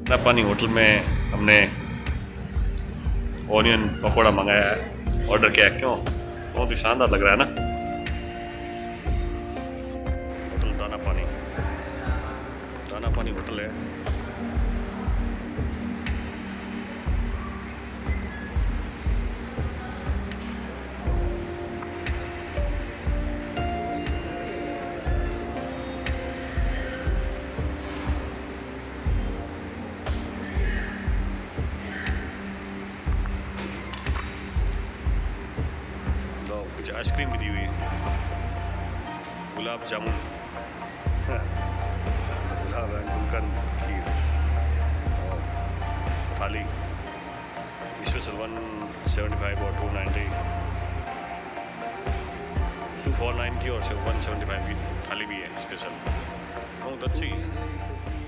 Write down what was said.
पानी होटल में हमने ऑनियन पकौड़ा मंगाया है, ऑर्डर किया है। क्यों, बहुत ही शानदार लग रहा है ना। होटल दाना पानी होटल है। कुछ आइसक्रीम भी दी हुई है, गुलाब जामुन, गुलाब गुलकंद, खीर और थाली स्पेशल 175 और 290, 2 490 और 175 की थाली भी है स्पेशल, बहुत अच्छी है।